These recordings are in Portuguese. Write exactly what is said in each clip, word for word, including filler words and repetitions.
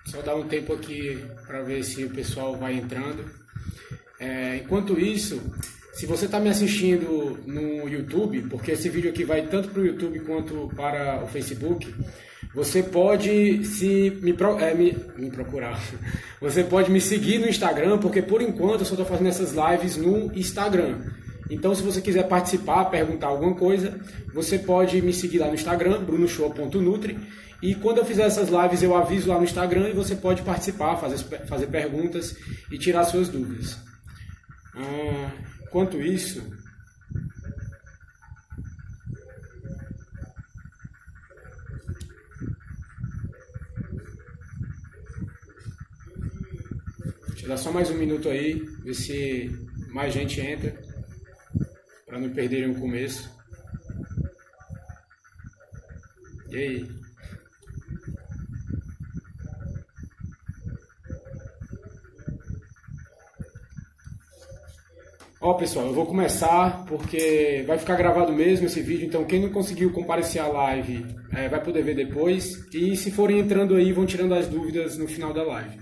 Só dar um tempo aqui para ver se o pessoal vai entrando. É, enquanto isso, se você está me assistindo no YouTube, porque esse vídeo aqui vai tanto para o YouTube quanto para o Facebook, você pode se me, é, me, me procurar. Você pode me seguir no Instagram, porque por enquanto eu só estou fazendo essas lives no Instagram. Então, se você quiser participar, perguntar alguma coisa, você pode me seguir lá no Instagram, bruno show ponto nutri. E quando eu fizer essas lives, eu aviso lá no Instagram e você pode participar, fazer, fazer perguntas e tirar suas dúvidas. Ah, enquanto isso, deixa eu dar só mais um minuto aí, ver se mais gente entra, para não perderem o começo. E aí? Ó, pessoal, eu vou começar porque vai ficar gravado mesmo esse vídeo, então quem não conseguiu comparecer à live é, vai poder ver depois. E se forem entrando aí, vão tirando as dúvidas no final da live.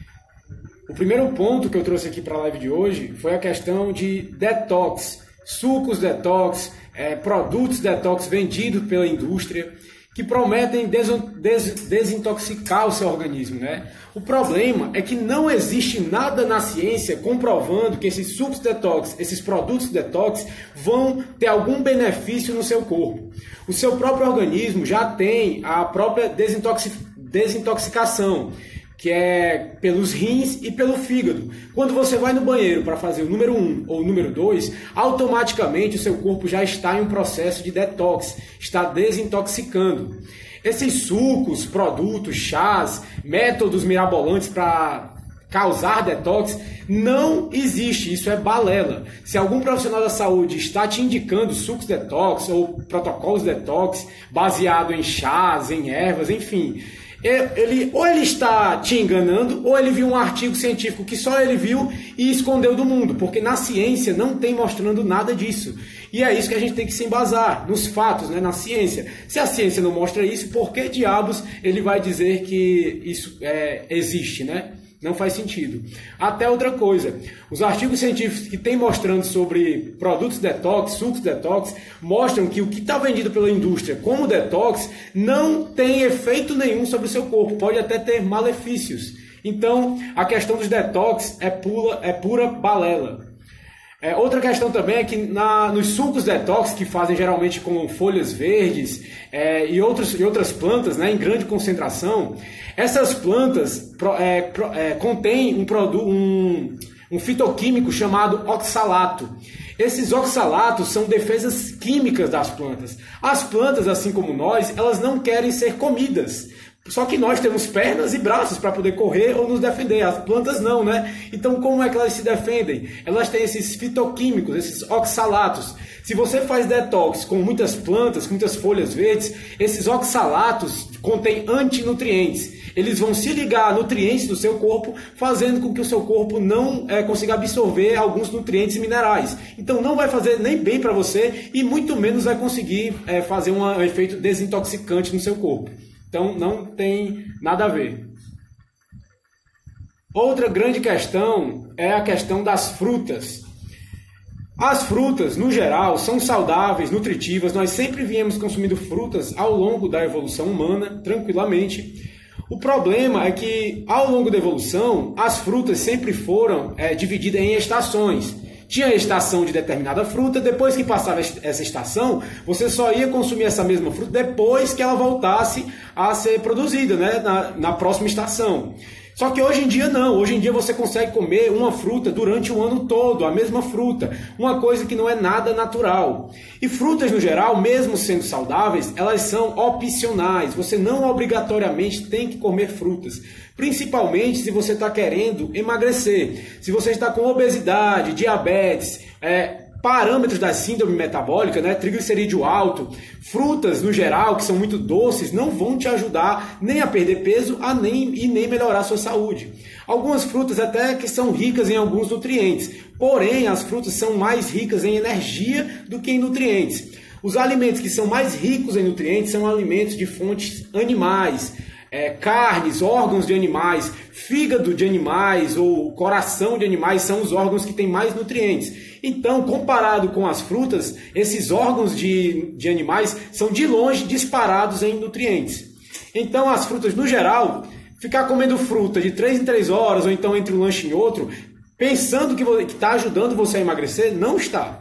O primeiro ponto que eu trouxe aqui para a live de hoje foi a questão de detox, sucos detox, é, produtos detox vendidos pela indústria, que prometem des des desintoxicar o seu organismo, né? O problema é que não existe nada na ciência comprovando que esses sucos detox, esses produtos detox, vão ter algum benefício no seu corpo. O seu próprio organismo já tem a própria desintoxi desintoxicação, que é pelos rins e pelo fígado. Quando você vai no banheiro para fazer o número um ou o número dois, automaticamente o seu corpo já está em um processo de detox, está desintoxicando. Esses sucos, produtos, chás, métodos mirabolantes para causar detox, não existe, isso é balela. Se algum profissional da saúde está te indicando sucos detox ou protocolos detox baseado em chás, em ervas, enfim, Ele, ou ele está te enganando, ou ele viu um artigo científico que só ele viu e escondeu do mundo, porque na ciência não tem mostrando nada disso. E é isso que a gente tem que se embasar, nos fatos, né, na ciência. Se a ciência não mostra isso, por que diabos ele vai dizer que isso é, existe, né? Não faz sentido. Até outra coisa, os artigos científicos que tem mostrando sobre produtos detox, sucos detox, mostram que o que está vendido pela indústria como detox não tem efeito nenhum sobre o seu corpo, pode até ter malefícios. Então, a questão dos detox é pura, é pura balela. É, outra questão também é que na, nos sucos detox, que fazem geralmente com folhas verdes é, e, outros, e outras plantas, né, em grande concentração, essas plantas é, é, contêm um, um, um fitoquímico chamado oxalato. Esses oxalatos são defesas químicas das plantas. As plantas, assim como nós, elas não querem ser comidas. Só que nós temos pernas e braços para poder correr ou nos defender. As plantas não, né? Então como é que elas se defendem? Elas têm esses fitoquímicos, esses oxalatos. Se você faz detox com muitas plantas, com muitas folhas verdes, esses oxalatos contêm antinutrientes. Eles vão se ligar a nutrientes do seu corpo, fazendo com que o seu corpo não é, consiga absorver alguns nutrientes e minerais. Então não vai fazer nem bem para você e muito menos vai conseguir é, fazer um, um efeito desintoxicante no seu corpo. Então não tem nada a ver. Outra grande questão é a questão das frutas. As frutas, no geral, são saudáveis, nutritivas. Nós sempre viemos consumindo frutas ao longo da evolução humana, tranquilamente. O problema é que, ao longo da evolução, as frutas sempre foram é, divididas em estações. Tinha a estação de determinada fruta, depois que passava essa estação, você só ia consumir essa mesma fruta depois que ela voltasse a ser produzida, né, na, na próxima estação. Só que hoje em dia não, hoje em dia você consegue comer uma fruta durante o ano todo, a mesma fruta, uma coisa que não é nada natural. E frutas no geral, mesmo sendo saudáveis, elas são opcionais, você não obrigatoriamente tem que comer frutas. Principalmente se você está querendo emagrecer, se você está com obesidade, diabetes, é, parâmetros da síndrome metabólica, né, triglicerídeo alto, frutas no geral que são muito doces não vão te ajudar nem a perder peso a nem, e nem melhorar a sua saúde. Algumas frutas até que são ricas em alguns nutrientes, porém as frutas são mais ricas em energia do que em nutrientes. Os alimentos que são mais ricos em nutrientes são alimentos de fontes animais, é, carnes, órgãos de animais, fígado de animais ou coração de animais são os órgãos que têm mais nutrientes. Então, comparado com as frutas, esses órgãos de, de animais são de longe disparados em nutrientes. Então, as frutas, no geral, ficar comendo fruta de três em três horas ou então entre um lanche e outro, pensando que está ajudando você a emagrecer, não está.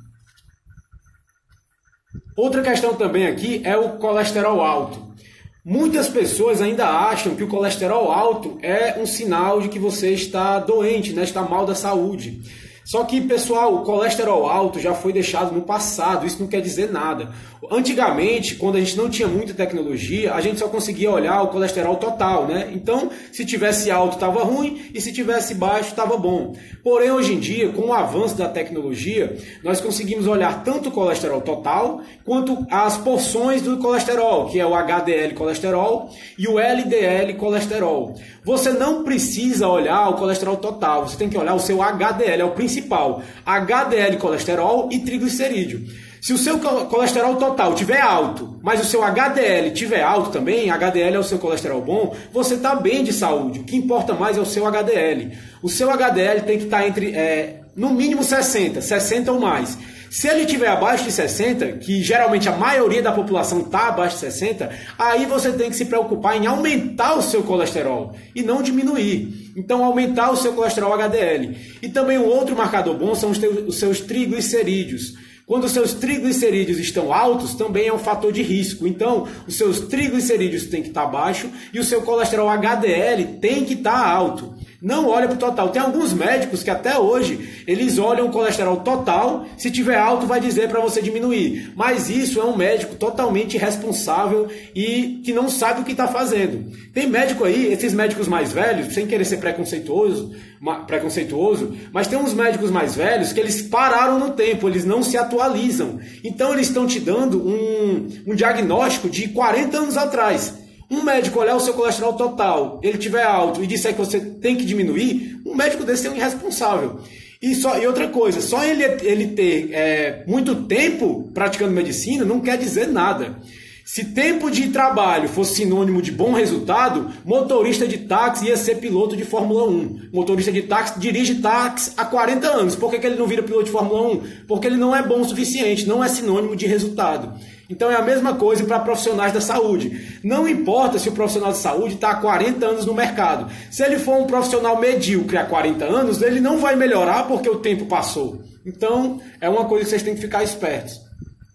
Outra questão também aqui é o colesterol alto. Muitas pessoas ainda acham que o colesterol alto é um sinal de que você está doente, né? Está mal da saúde. Só que, pessoal, o colesterol alto já foi deixado no passado, isso não quer dizer nada. Antigamente, quando a gente não tinha muita tecnologia, a gente só conseguia olhar o colesterol total, né? Então, se tivesse alto, estava ruim, e se tivesse baixo, estava bom. Porém, hoje em dia, com o avanço da tecnologia, nós conseguimos olhar tanto o colesterol total, quanto as porções do colesterol, que é o H D L colesterol e o L D L colesterol. Você não precisa olhar o colesterol total, você tem que olhar o seu H D L, é o principal. H D L colesterol e triglicerídeo. Se o seu colesterol total estiver alto, mas o seu H D L estiver alto também, H D L é o seu colesterol bom, você está bem de saúde. O que importa mais é o seu H D L. O seu H D L tem que estar entre, é, no mínimo sessenta, sessenta ou mais. Se ele estiver abaixo de sessenta, que geralmente a maioria da população está abaixo de sessenta, aí você tem que se preocupar em aumentar o seu colesterol e não diminuir. Então, aumentar o seu colesterol H D L. E também um outro marcador bom são os, teus, os seus triglicerídeos. Quando os seus triglicerídeos estão altos, também é um fator de risco. Então, os seus triglicerídeos têm que estar baixo e o seu colesterol H D L tem que estar alto. Não olha para o total. Tem alguns médicos que até hoje, eles olham o colesterol total, se tiver alto vai dizer para você diminuir. Mas isso é um médico totalmente irresponsável e que não sabe o que está fazendo. Tem médico aí, esses médicos mais velhos, sem querer ser preconceituoso, preconceituoso, mas tem uns médicos mais velhos que eles pararam no tempo, eles não se atualizam. Então eles estão te dando um, um diagnóstico de quarenta anos atrás. Um médico olhar o seu colesterol total, ele tiver alto e disser que você tem que diminuir, um médico desse é um irresponsável. E, só, e outra coisa, só ele, ele ter é, muito tempo praticando medicina não quer dizer nada. Se tempo de trabalho fosse sinônimo de bom resultado, motorista de táxi ia ser piloto de Fórmula um. Motorista de táxi dirige táxi há quarenta anos. Por que que ele não vira piloto de Fórmula um? Porque ele não é bom o suficiente, não é sinônimo de resultado. Então é a mesma coisa para profissionais da saúde. Não importa se o profissional de saúde está há quarenta anos no mercado. Se ele for um profissional medíocre há quarenta anos, ele não vai melhorar porque o tempo passou. Então é uma coisa que vocês têm que ficar espertos.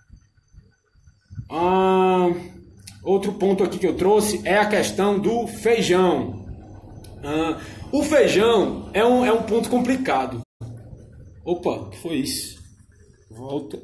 Ah, outro ponto aqui que eu trouxe é a questão do feijão. Ah, o feijão é um, é um ponto complicado. Opa, o que foi isso? Volta.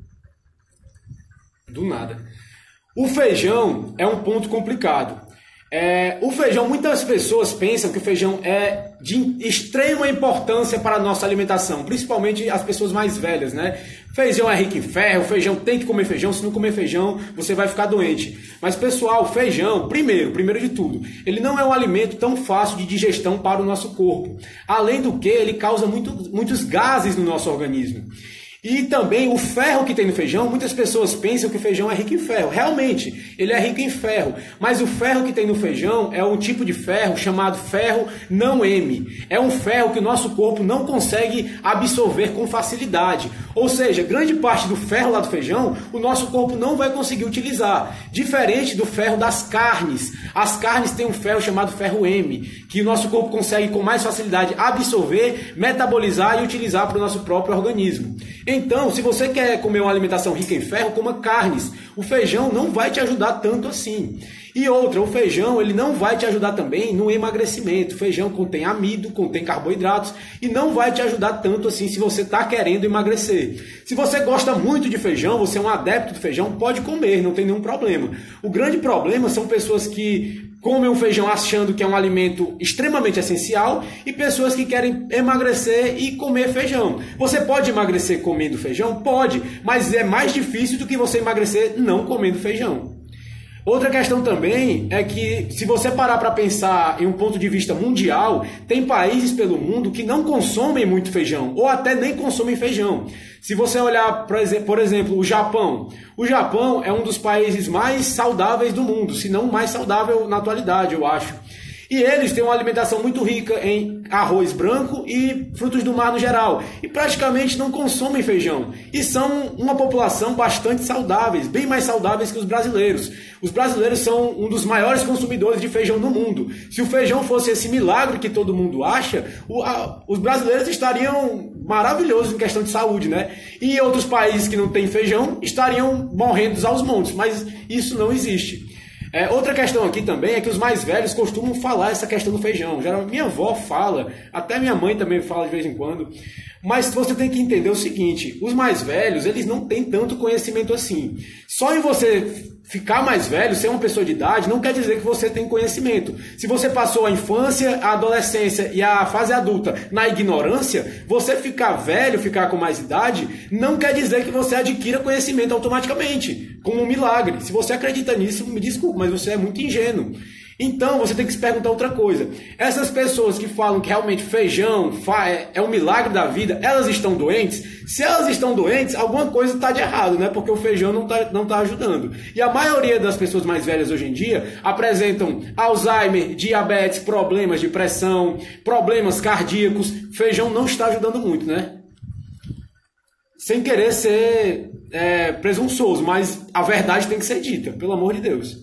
Do nada. O feijão é um ponto complicado. É, o feijão, muitas pessoas pensam que o feijão é de extrema importância para a nossa alimentação, principalmente as pessoas mais velhas, né? Feijão é rico em ferro, feijão tem que comer feijão, se não comer feijão você vai ficar doente. Mas pessoal, feijão, primeiro, primeiro de tudo, ele não é um alimento tão fácil de digestão para o nosso corpo. Além do que, ele causa muito, muitos gases no nosso organismo. E também o ferro que tem no feijão, muitas pessoas pensam que o feijão é rico em ferro. Realmente, ele é rico em ferro. Mas o ferro que tem no feijão é um tipo de ferro chamado ferro não M. É um ferro que o nosso corpo não consegue absorver com facilidade. Ou seja, grande parte do ferro lá do feijão, o nosso corpo não vai conseguir utilizar. Diferente do ferro das carnes. As carnes têm um ferro chamado ferro M, que o nosso corpo consegue com mais facilidade absorver, metabolizar e utilizar para o nosso próprio organismo. Então, se você quer comer uma alimentação rica em ferro, coma carnes. O feijão não vai te ajudar tanto assim. E outra, o feijão ele não vai te ajudar também no emagrecimento. O feijão contém amido, contém carboidratos e não vai te ajudar tanto assim se você está querendo emagrecer. Se você gosta muito de feijão, você é um adepto do feijão, pode comer, não tem nenhum problema. O grande problema são pessoas que comem o feijão achando que é um alimento extremamente essencial e pessoas que querem emagrecer e comer feijão. Você pode emagrecer comendo feijão? Pode, mas é mais difícil do que você emagrecer não comendo feijão. Outra questão também é que, se você parar para pensar em um ponto de vista mundial, tem países pelo mundo que não consomem muito feijão, ou até nem consomem feijão. Se você olhar, por exemplo, o Japão. O Japão é um dos países mais saudáveis do mundo, se não o mais saudável na atualidade, eu acho. E eles têm uma alimentação muito rica em arroz branco e frutos do mar no geral. E praticamente não consomem feijão. E são uma população bastante saudáveis, bem mais saudáveis que os brasileiros. Os brasileiros são um dos maiores consumidores de feijão do mundo. Se o feijão fosse esse milagre que todo mundo acha, o, a, os brasileiros estariam maravilhosos em questão de saúde, né? E outros países que não têm feijão estariam morrendo aos montes. Mas isso não existe. É, outra questão aqui também é que os mais velhos costumam falar essa questão do feijão. Geralmente minha avó fala, até minha mãe também fala de vez em quando. Mas você tem que entender o seguinte, os mais velhos, eles não têm tanto conhecimento assim. Só em você ficar mais velho, ser uma pessoa de idade, não quer dizer que você tem conhecimento. Se você passou a infância, a adolescência e a fase adulta na ignorância, você ficar velho, ficar com mais idade, não quer dizer que você adquira conhecimento automaticamente, como um milagre. Se você acredita nisso, me desculpe, mas você é muito ingênuo. Então, você tem que se perguntar outra coisa. Essas pessoas que falam que realmente feijão é um milagre da vida, elas estão doentes? Se elas estão doentes, alguma coisa está de errado, né? Porque o feijão não está não tá ajudando. E a maioria das pessoas mais velhas hoje em dia apresentam Alzheimer, diabetes, problemas de pressão, problemas cardíacos. Feijão não está ajudando muito, né? Sem querer ser é, presunçoso, mas a verdade tem que ser dita, pelo amor de Deus.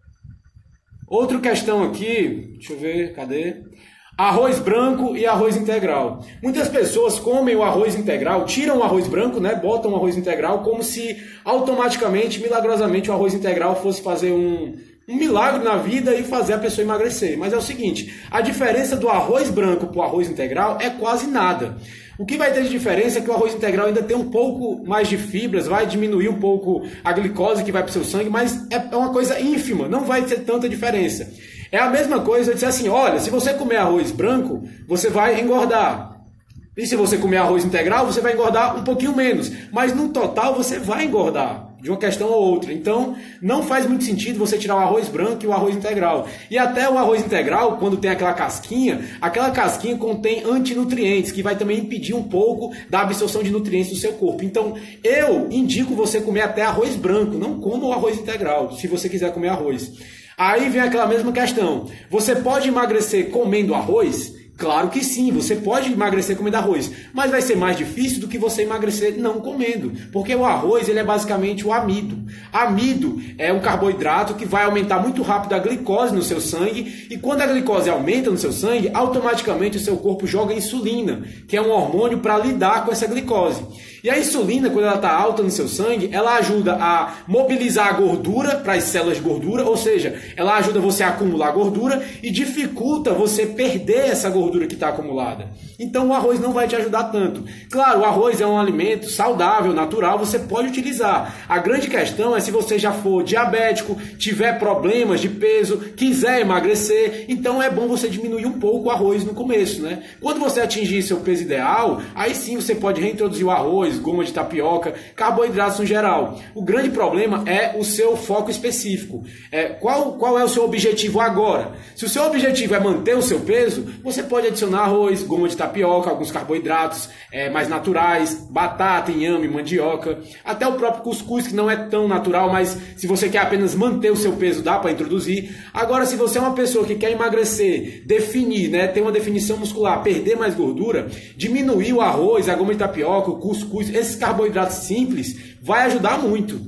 Outra questão aqui, deixa eu ver, cadê? Arroz branco e arroz integral. Muitas pessoas comem o arroz integral, tiram o arroz branco, né? Botam o arroz integral como se automaticamente, milagrosamente, o arroz integral fosse fazer um, um milagre na vida e fazer a pessoa emagrecer. Mas é o seguinte, a diferença do arroz branco para o arroz integral é quase nada. O que vai ter de diferença é que o arroz integral ainda tem um pouco mais de fibras, vai diminuir um pouco a glicose que vai para o seu sangue, mas é uma coisa ínfima, não vai ter tanta diferença. É a mesma coisa eu dizer assim, olha, se você comer arroz branco, você vai engordar. E se você comer arroz integral, você vai engordar um pouquinho menos. Mas no total você vai engordar, de uma questão ou outra. Então, não faz muito sentido você tirar o arroz branco e o arroz integral. E até o arroz integral, quando tem aquela casquinha, aquela casquinha contém antinutrientes, que vai também impedir um pouco da absorção de nutrientes do seu corpo. Então, eu indico você comer até arroz branco, não coma o arroz integral, se você quiser comer arroz. Aí vem aquela mesma questão. Você pode emagrecer comendo arroz? Claro que sim, você pode emagrecer comendo arroz, mas vai ser mais difícil do que você emagrecer não comendo, porque o arroz ele é basicamente o amido. Amido é um carboidrato que vai aumentar muito rápido a glicose no seu sangue, e quando a glicose aumenta no seu sangue, automaticamente o seu corpo joga insulina, que é um hormônio para lidar com essa glicose. E a insulina, quando ela está alta no seu sangue, ela ajuda a mobilizar a gordura para as células de gordura, ou seja, ela ajuda você a acumular gordura e dificulta você perder essa gordura que está acumulada. Então o arroz não vai te ajudar tanto. Claro, o arroz é um alimento saudável, natural, você pode utilizar. A grande questão é se você já for diabético, tiver problemas de peso, quiser emagrecer, então é bom você diminuir um pouco o arroz no começo, né? Quando você atingir seu peso ideal, aí sim você pode reintroduzir o arroz, goma de tapioca, carboidratos no geral. O grande problema é o seu foco específico. É, qual, qual é o seu objetivo agora? Se o seu objetivo é manter o seu peso, você pode adicionar arroz, goma de tapioca, alguns carboidratos é, mais naturais, batata, inhame, mandioca, até o próprio cuscuz, que não é tão natural, mas se você quer apenas manter o seu peso, dá para introduzir. Agora, se você é uma pessoa que quer emagrecer, definir, né, ter uma definição muscular, perder mais gordura, diminuir o arroz, a goma de tapioca, o cuscuz, esses carboidratos simples, vai ajudar muito.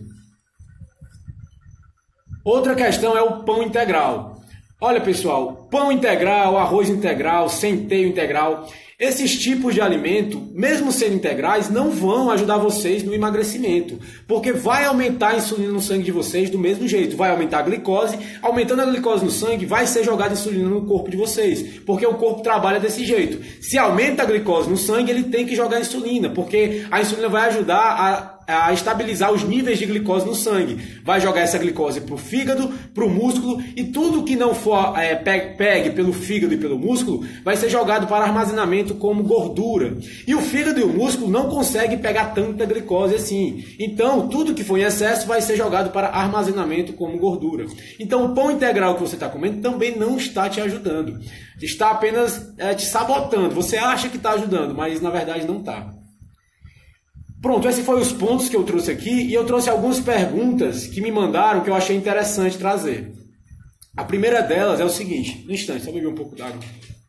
Outra questão é o pão integral. Olha, pessoal, pão integral, arroz integral, centeio integral, esses tipos de alimento, mesmo sendo integrais, não vão ajudar vocês no emagrecimento, porque vai aumentar a insulina no sangue de vocês do mesmo jeito, vai aumentar a glicose, aumentando a glicose no sangue, vai ser jogada insulina no corpo de vocês, porque o corpo trabalha desse jeito. Se aumenta a glicose no sangue, ele tem que jogar insulina, porque a insulina vai ajudar a a estabilizar os níveis de glicose no sangue. Vai jogar essa glicose para o fígado, para o músculo, e tudo que não for é, pegue, pegue pelo fígado e pelo músculo vai ser jogado para armazenamento como gordura. E o fígado e o músculo não conseguem pegar tanta glicose assim. Então, tudo que for em excesso vai ser jogado para armazenamento como gordura. Então, o pão integral que você está comendo também não está te ajudando. Está apenas é, te sabotando. Você acha que está ajudando, mas na verdade não está. Pronto, esses foram os pontos que eu trouxe aqui e eu trouxe algumas perguntas que me mandaram que eu achei interessante trazer. A primeira delas é o seguinte, no instante, só beber um pouco d'água.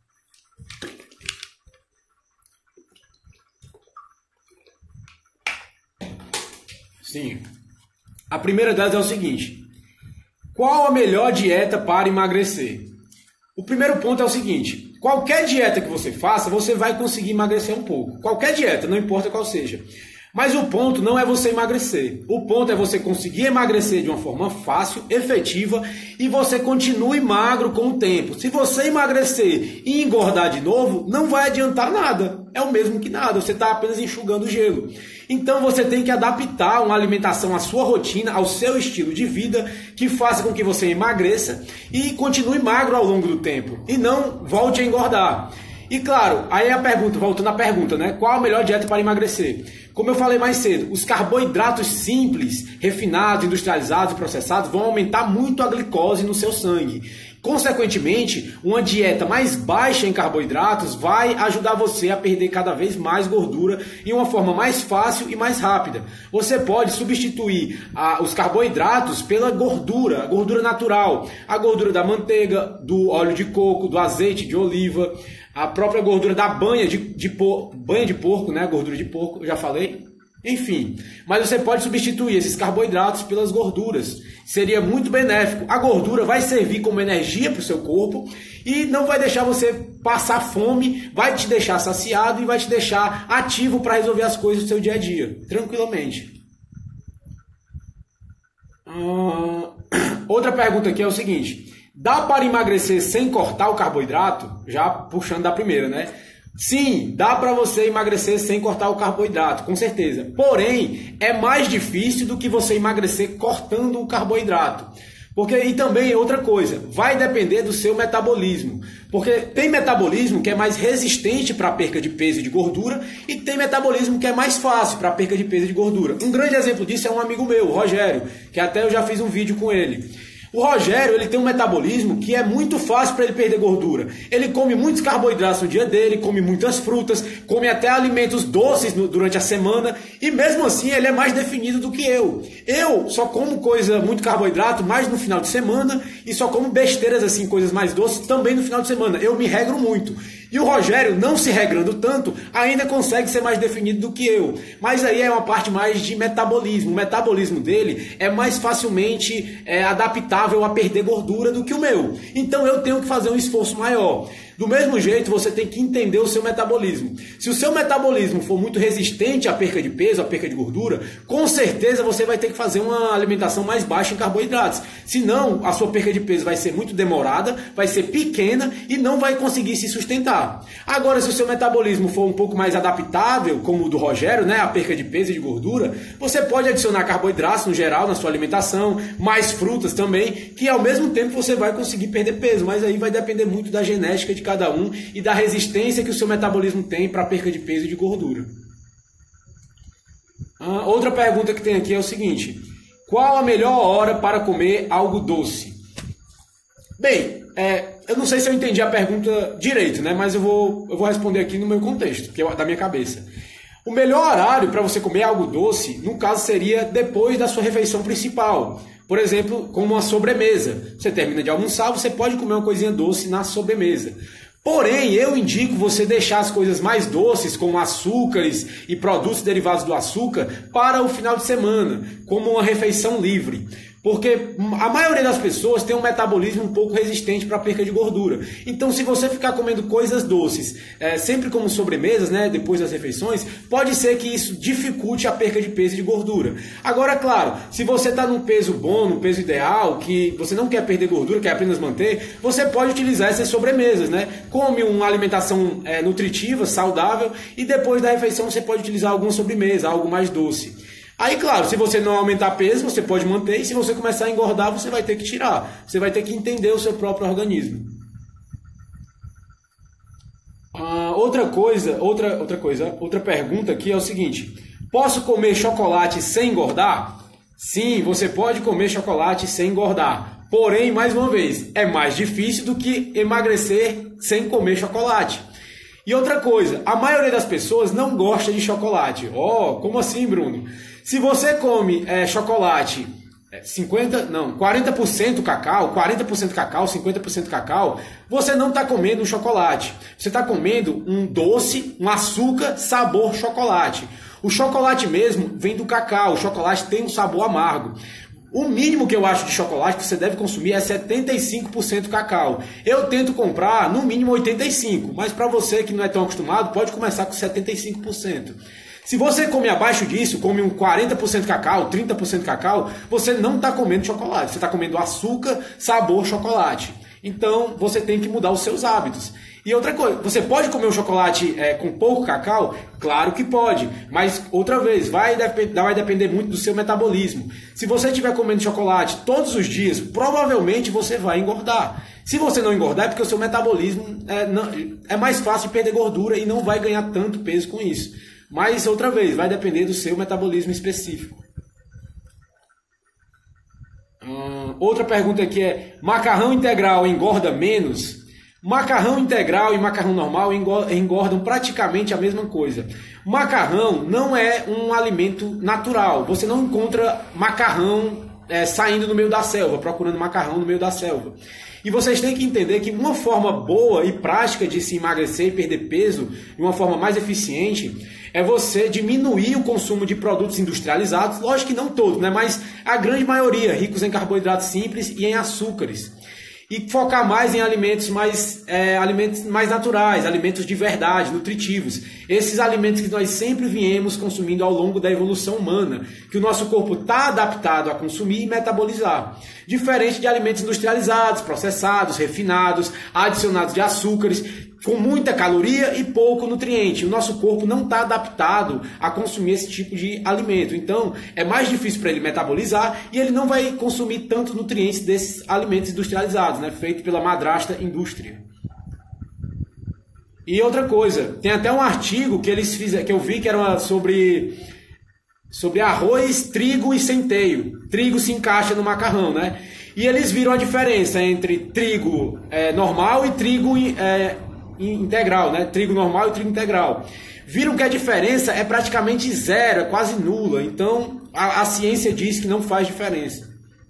Sim. A primeira delas é o seguinte, qual a melhor dieta para emagrecer? O primeiro ponto é o seguinte, qualquer dieta que você faça, você vai conseguir emagrecer um pouco. Qualquer dieta, não importa qual seja. Mas o ponto não é você emagrecer. O ponto é você conseguir emagrecer de uma forma fácil, efetiva, e você continue magro com o tempo. Se você emagrecer e engordar de novo, não vai adiantar nada. É o mesmo que nada, você está apenas enxugando o gelo. Então você tem que adaptar uma alimentação à sua rotina, ao seu estilo de vida, que faça com que você emagreça e continue magro ao longo do tempo. E não volte a engordar. E claro, aí a pergunta, voltando à pergunta, né? Qual a melhor dieta para emagrecer? Como eu falei mais cedo, os carboidratos simples, refinados, industrializados e processados vão aumentar muito a glicose no seu sangue. Consequentemente, uma dieta mais baixa em carboidratos vai ajudar você a perder cada vez mais gordura em uma forma mais fácil e mais rápida. Você pode substituir ah, os carboidratos pela gordura, a gordura natural, a gordura da manteiga, do óleo de coco, do azeite de oliva, a própria gordura da banha de, de, por, banha de porco, né? Gordura de porco, eu já falei. Enfim, mas você pode substituir esses carboidratos pelas gorduras. Seria muito benéfico. A gordura vai servir como energia para o seu corpo e não vai deixar você passar fome, vai te deixar saciado e vai te deixar ativo para resolver as coisas do seu dia a dia, tranquilamente. Hum, outra pergunta aqui é o seguinte. Dá para emagrecer sem cortar o carboidrato? Já puxando da primeira, né? Sim, dá para você emagrecer sem cortar o carboidrato, com certeza. Porém, é mais difícil do que você emagrecer cortando o carboidrato. Porque, e também outra coisa, vai depender do seu metabolismo. Porque tem metabolismo que é mais resistente para a perca de peso e de gordura e tem metabolismo que é mais fácil para a perca de peso e de gordura. Um grande exemplo disso é um amigo meu, o Rogério, que até eu já fiz um vídeo com ele. O Rogério, ele tem um metabolismo que é muito fácil para ele perder gordura. Ele come muitos carboidratos no dia dele, come muitas frutas, come até alimentos doces no, durante a semana e mesmo assim ele é mais definido do que eu. Eu só como coisa, muito carboidrato mais no final de semana e só como besteiras assim, coisas mais doces também no final de semana. Eu me regro muito. E o Rogério, não se regrando tanto, ainda consegue ser mais definido do que eu. Mas aí é uma parte mais de metabolismo. O metabolismo dele é mais facilmente é, adaptável a perder gordura do que o meu. Então eu tenho que fazer um esforço maior. Do mesmo jeito, você tem que entender o seu metabolismo. Se o seu metabolismo for muito resistente à perca de peso, à perca de gordura, com certeza você vai ter que fazer uma alimentação mais baixa em carboidratos. Senão, a sua perca de peso vai ser muito demorada, vai ser pequena e não vai conseguir se sustentar. Agora, se o seu metabolismo for um pouco mais adaptável, como o do Rogério, né, a perca de peso e de gordura, você pode adicionar carboidratos no geral na sua alimentação, mais frutas também, que ao mesmo tempo você vai conseguir perder peso, mas aí vai depender muito da genética de cada um e da resistência que o seu metabolismo tem para a perca de peso e de gordura. Ah, outra pergunta que tem aqui é o seguinte: qual a melhor hora para comer algo doce? Bem, é, eu não sei se eu entendi a pergunta direito, né? Mas eu vou, eu vou responder aqui no meu contexto, que é da minha cabeça. O melhor horário para você comer algo doce, no caso, seria depois da sua refeição principal. Por exemplo, como uma sobremesa. Você termina de almoçar, você pode comer uma coisinha doce na sobremesa. Porém, eu indico você deixar as coisas mais doces, como açúcares e produtos derivados do açúcar, para o final de semana, como uma refeição livre. Porque a maioria das pessoas tem um metabolismo um pouco resistente para a perca de gordura. Então, se você ficar comendo coisas doces, é, sempre como sobremesas, né, depois das refeições, pode ser que isso dificulte a perca de peso e de gordura. Agora, claro, se você está num peso bom, num peso ideal, que você não quer perder gordura, quer apenas manter, você pode utilizar essas sobremesas, né? Come uma alimentação é, nutritiva, saudável, e depois da refeição você pode utilizar alguma sobremesa, algo mais doce. Aí, claro, se você não aumentar peso, você pode manter, e se você começar a engordar, você vai ter que tirar. Você vai ter que entender o seu próprio organismo. Ah, outra coisa, outra, outra coisa, outra pergunta aqui é o seguinte: posso comer chocolate sem engordar? Sim, você pode comer chocolate sem engordar. Porém, mais uma vez, é mais difícil do que emagrecer sem comer chocolate. E outra coisa, a maioria das pessoas não gosta de chocolate. Oh, como assim, Bruno? Se você come é, chocolate cinquenta, não, quarenta por cento cacau, quarenta por cento cacau, cinquenta por cento cacau, você não está comendo um chocolate. Você está comendo um doce, um açúcar, sabor chocolate. O chocolate mesmo vem do cacau, o chocolate tem um sabor amargo. O mínimo que eu acho de chocolate que você deve consumir é setenta e cinco por cento cacau. Eu tento comprar no mínimo oitenta e cinco por cento, mas para você que não é tão acostumado, pode começar com setenta e cinco por cento. Se você come abaixo disso, come um quarenta por cento cacau, trinta por cento cacau, você não está comendo chocolate, você está comendo açúcar, sabor chocolate. Então você tem que mudar os seus hábitos. E outra coisa, você pode comer um chocolate é, com pouco cacau? Claro que pode, mas outra vez, vai, dep vai depender muito do seu metabolismo. Se você estiver comendo chocolate todos os dias, provavelmente você vai engordar. Se você não engordar é porque o seu metabolismo é, não, é mais fácil de perder gordura e não vai ganhar tanto peso com isso. Mas outra vez, vai depender do seu metabolismo específico. Hum, outra pergunta aqui é: macarrão integral engorda menos? Macarrão integral e macarrão normal engordam praticamente a mesma coisa. Macarrão não é um alimento natural. Você não encontra macarrão é, saindo no meio da selva, procurando macarrão no meio da selva. E vocês têm que entender que uma forma boa e prática de se emagrecer e perder peso, de uma forma mais eficiente, é você diminuir o consumo de produtos industrializados, lógico que não todos, né? Mas a grande maioria, ricos em carboidratos simples e em açúcares. E focar mais em alimentos mais, é, alimentos mais naturais, alimentos de verdade, nutritivos. Esses alimentos que nós sempre viemos consumindo ao longo da evolução humana, que o nosso corpo está adaptado a consumir e metabolizar. Diferente de alimentos industrializados, processados, refinados, adicionados de açúcares, com muita caloria e pouco nutriente. O nosso corpo não está adaptado a consumir esse tipo de alimento. Então, é mais difícil para ele metabolizar e ele não vai consumir tanto nutrientes desses alimentos industrializados, né, feito pela madrasta indústria. E outra coisa, tem até um artigo que eles fizeram, que eu vi que era sobre, sobre arroz, trigo e centeio. Trigo se encaixa no macarrão, né? E eles viram a diferença entre trigo é, normal e trigo é, integral, né? Trigo normal e trigo integral. Viram que a diferença é praticamente zero, é quase nula. Então a, a ciência diz que não faz diferença.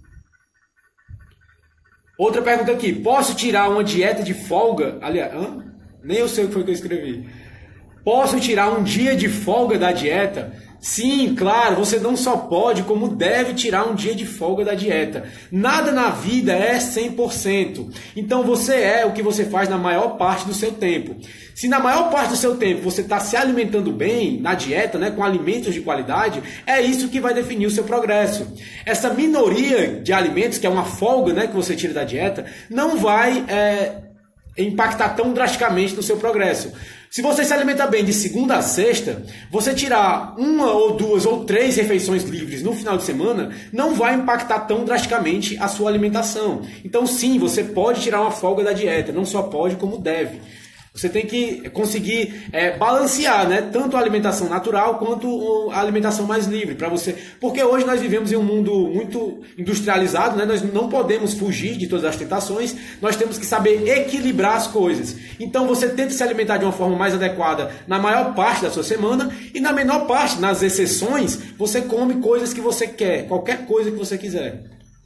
Outra pergunta aqui: posso tirar uma dieta de folga? Aliás, hã? Nem eu sei o que foi que eu escrevi. Posso tirar um dia de folga da dieta? Sim, claro, você não só pode, como deve tirar um dia de folga da dieta. Nada na vida é cem por cento. Então você é o que você faz na maior parte do seu tempo. Se na maior parte do seu tempo você está se alimentando bem na dieta, né, com alimentos de qualidade, é isso que vai definir o seu progresso. Essa minoria de alimentos, que é uma folga, né, que você tira da dieta, não vai é, impactar tão drasticamente no seu progresso. Se você se alimenta bem de segunda a sexta, você tirar uma ou duas ou três refeições livres no final de semana não vai impactar tão drasticamente a sua alimentação. Então sim, você pode tirar uma folga da dieta, não só pode como deve. Você tem que conseguir é, balancear, né, tanto a alimentação natural quanto a alimentação mais livre para você, porque hoje nós vivemos em um mundo muito industrializado, né, nós não podemos fugir de todas as tentações, nós temos que saber equilibrar as coisas. Então você tenta se alimentar de uma forma mais adequada na maior parte da sua semana e na menor parte, nas exceções, você come coisas que você quer, qualquer coisa que você quiser.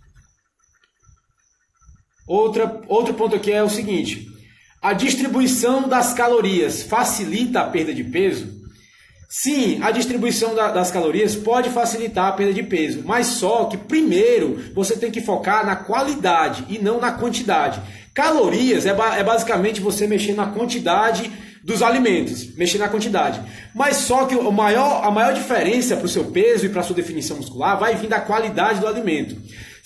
Outra, outro ponto aqui é o seguinte: a distribuição das calorias facilita a perda de peso? Sim, a distribuição da, das calorias pode facilitar a perda de peso, mas só que primeiro você tem que focar na qualidade e não na quantidade. Calorias é, ba é basicamente você mexer na quantidade dos alimentos, mexer na quantidade. Mas só que o maior, a maior diferença para o seu peso e para a sua definição muscular vai vir da qualidade do alimento.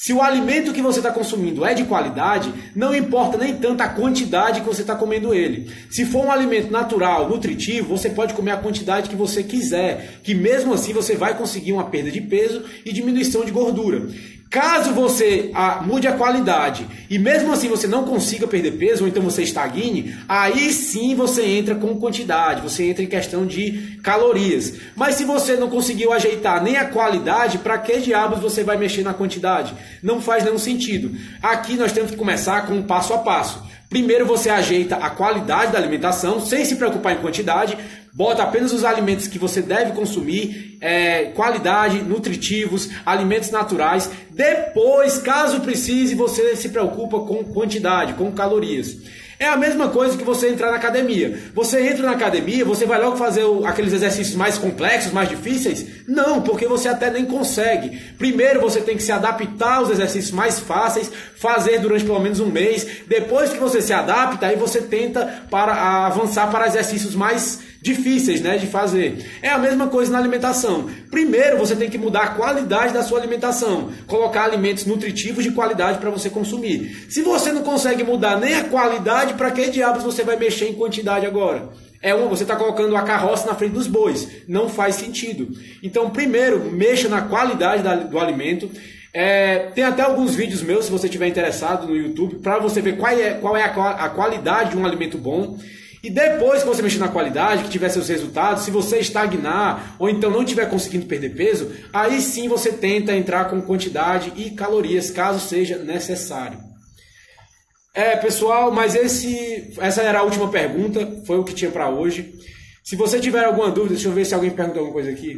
Se o alimento que você está consumindo é de qualidade, não importa nem tanto a quantidade que você está comendo ele. Se for um alimento natural, nutritivo, você pode comer a quantidade que você quiser, que mesmo assim você vai conseguir uma perda de peso e diminuição de gordura. Caso você ah, mude a qualidade e mesmo assim você não consiga perder peso ou então você estagne, aí sim você entra com quantidade, você entra em questão de calorias. Mas se você não conseguiu ajeitar nem a qualidade, para que diabos você vai mexer na quantidade? Não faz nenhum sentido. Aqui nós temos que começar com um passo a passo. Primeiro você ajeita a qualidade da alimentação, sem se preocupar em quantidade, bota apenas os alimentos que você deve consumir, é, qualidade, nutritivos, alimentos naturais. Depois, caso precise, você se preocupa com quantidade, com calorias. É a mesma coisa que você entrar na academia. Você entra na academia, você vai logo fazer o, aqueles exercícios mais complexos, mais difíceis? Não, porque você até nem consegue. Primeiro você tem que se adaptar aos exercícios mais fáceis, fazer durante pelo menos um mês. Depois que você se adapta, aí você tenta para, avançar para exercícios mais difíceis, né, de fazer. É a mesma coisa na alimentação. Primeiro você tem que mudar a qualidade da sua alimentação, colocar alimentos nutritivos de qualidade para você consumir. Se você não consegue mudar nem a qualidade, para que diabos você vai mexer em quantidade agora? É uma, você está colocando a carroça na frente dos bois. Não faz sentido. Então, primeiro, mexa na qualidade da, do alimento. É, tem até alguns vídeos meus, se você estiver interessado, no YouTube, para você ver qual é, qual é a, a qualidade de um alimento bom. E depois que você mexer na qualidade, que tiver seus resultados, se você estagnar ou então não estiver conseguindo perder peso, aí sim você tenta entrar com quantidade e calorias, caso seja necessário. É, pessoal, mas esse, essa era a última pergunta, foi o que tinha para hoje. Se você tiver alguma dúvida, deixa eu ver se alguém perguntou alguma coisa aqui.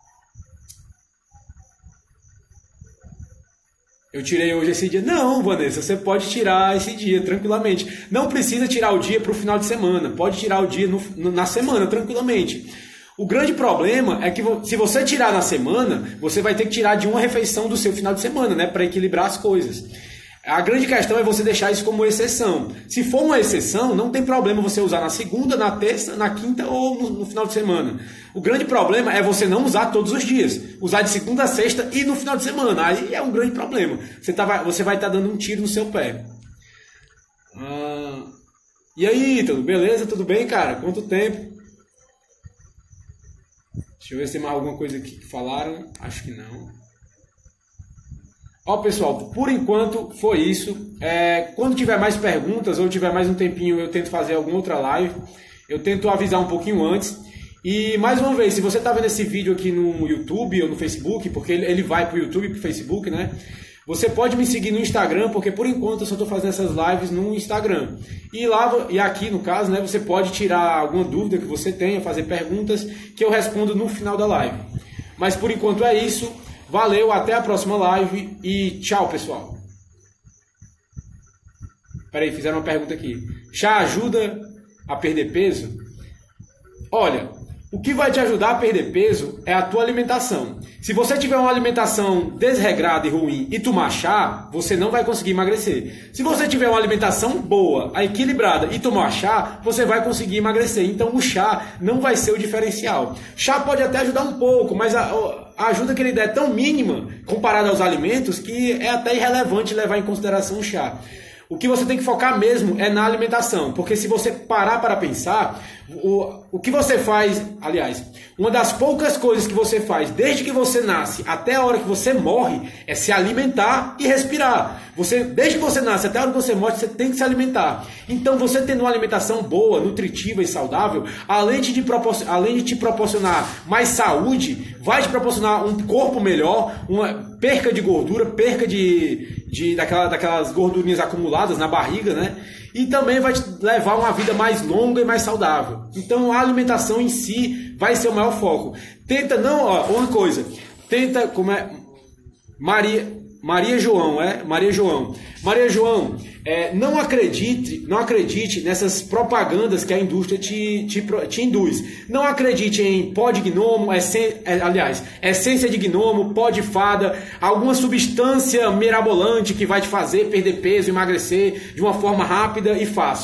Eu tirei hoje esse dia. Não, Vanessa, você pode tirar esse dia tranquilamente. Não precisa tirar o dia para o final de semana. Pode tirar o dia no, no, na semana, tranquilamente. O grande problema é que se você tirar na semana, você vai ter que tirar de uma refeição do seu final de semana, né, para equilibrar as coisas. A grande questão é você deixar isso como exceção. Se for uma exceção, não tem problema você usar na segunda, na terça, na quinta ou no, no final de semana. O grande problema é você não usar todos os dias. Usar de segunda a sexta e no final de semana. Aí é um grande problema. Você, tá, você vai estar tá dando um tiro no seu pé. Ah, e aí, Ítalo? Beleza? Tudo bem, cara? Quanto tempo? Deixa eu ver se tem mais alguma coisa aqui que falaram. Acho que não. Ó, pessoal, por enquanto foi isso. É, quando tiver mais perguntas ou tiver mais um tempinho, eu tento fazer alguma outra live. Eu tento avisar um pouquinho antes. E mais uma vez, se você está vendo esse vídeo aqui no YouTube ou no Facebook, porque ele, ele vai para o YouTube e para o Facebook, né? Você pode me seguir no Instagram, porque por enquanto eu só estou fazendo essas lives no Instagram. E lá, e aqui no caso, né, você pode tirar alguma dúvida que você tenha, fazer perguntas que eu respondo no final da live. Mas por enquanto é isso. Valeu, até a próxima live e tchau, pessoal. Peraí, fizeram uma pergunta aqui. Chá ajuda a perder peso? Olha, o que vai te ajudar a perder peso é a tua alimentação. Se você tiver uma alimentação desregrada e ruim e tomar chá, você não vai conseguir emagrecer. Se você tiver uma alimentação boa, equilibrada e tomar chá, você vai conseguir emagrecer. Então o chá não vai ser o diferencial. Chá pode até ajudar um pouco, mas a, a ajuda que ele der é tão mínima comparada aos alimentos que é até irrelevante levar em consideração o chá. O que você tem que focar mesmo é na alimentação, porque se você parar para pensar, o, o que você faz, aliás, uma das poucas coisas que você faz desde que você nasce até a hora que você morre é se alimentar e respirar. Você, desde que você nasce até a hora que você morre, você tem que se alimentar. Então você tendo uma alimentação boa, nutritiva e saudável, além de, te além de te proporcionar mais saúde, vai te proporcionar um corpo melhor, uma perca de gordura, perca de, de daquela, daquelas gordurinhas acumuladas na barriga, né? E também vai te levar uma vida mais longa e mais saudável. Então a alimentação em si vai ser o maior foco. Tenta não, ó, uma coisa, tenta, como é, Maria, Maria João, é? Maria João. Maria João, é, não acredite, não acredite nessas propagandas que a indústria te, te, te induz. Não acredite em pó de gnomo, essen, é, aliás, essência de gnomo, pó de fada, alguma substância mirabolante que vai te fazer perder peso, emagrecer de uma forma rápida e fácil.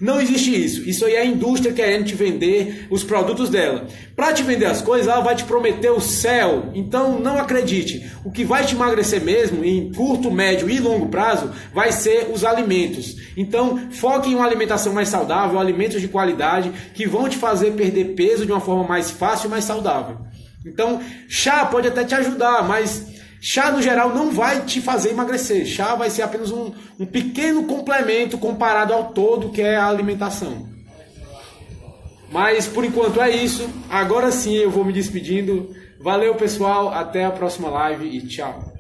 Não existe isso. Isso aí é a indústria querendo te vender os produtos dela. Para te vender as coisas, ela vai te prometer o céu. Então não acredite. O que vai te emagrecer mesmo, em curto, médio e longo prazo, vai ser os alimentos. Então foque em uma alimentação mais saudável, alimentos de qualidade, que vão te fazer perder peso de uma forma mais fácil e mais saudável. Então chá pode até te ajudar, mas chá no geral não vai te fazer emagrecer. Chá vai ser apenas um, um pequeno complemento comparado ao todo que é a alimentação. Mas por enquanto é isso. Agora sim eu vou me despedindo. Valeu pessoal, até a próxima live e tchau.